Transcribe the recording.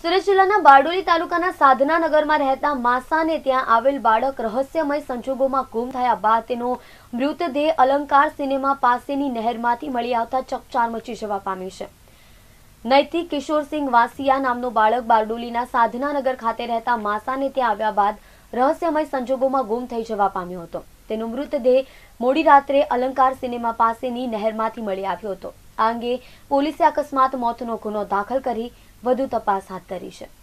સુરત જિલ્લાના બારડોલી તાલુકાના સાધનાનગરમાં રહેતા માસાને ત્યાં આવેલ બાળક રહસ્યમય સંજોગોમાં ગુમ થયા બાદ તેનો મૃતદેહ અલંકાર સિનેમા પાસેની નહેરમાંથી મળી આવતા ચકચાર મચી જવા પામ્યું છે। નૈતિક કિશોરસિંહ વાસિયા નામનો બાળક બારડોલીના સાધનાનગર ખાતે રહેતા માસાને ત્યાં આવ્યા બાદ રહસ્યમય સંજોગોમાં ગુમ થઈ જવા પામ્યો હતો। તેનો મૃતદેહ મોડી રાત્રે અલંકાર સિનેમા પાસેની નહેરમાંથી મળી આવ્યો હતો। આ અંગે પોલીસે અકસ્માત મોતનો ગુનો દાખલ કરી વધુ તપાસ હાથ ધરી છે।